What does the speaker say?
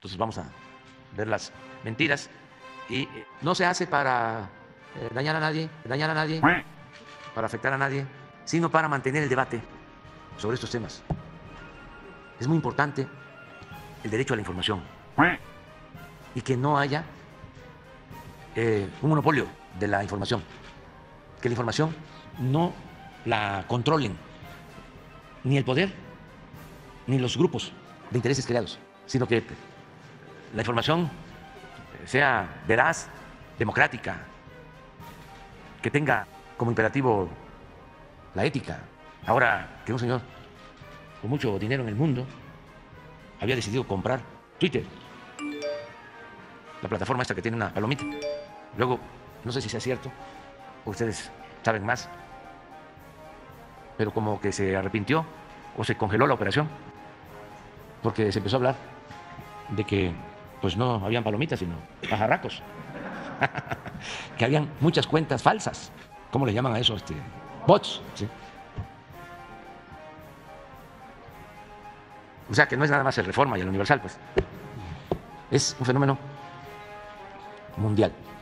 Entonces vamos a ver las mentiras y no se hace para dañar a nadie, para afectar a nadie, sino para mantener el debate sobre estos temas. Es muy importante el derecho a la información y que no haya un monopolio de la información, que la información no la controlen ni el poder ni los grupos de intereses creados, sino que la información sea veraz, democrática, que tenga como imperativo la ética. Ahora que un señor con mucho dinero en el mundo había decidido comprar Twitter, la plataforma esta que tiene una palomita. Luego, no sé si sea cierto, ustedes saben más, pero como que se arrepintió o se congeló la operación, porque se empezó a hablar de que pues no habían palomitas, sino pajarracos, que habían muchas cuentas falsas. ¿Cómo le llaman a eso? Bots, ¿sí? O sea, que no es nada más el Reforma y el Universal, pues. Es un fenómeno mundial.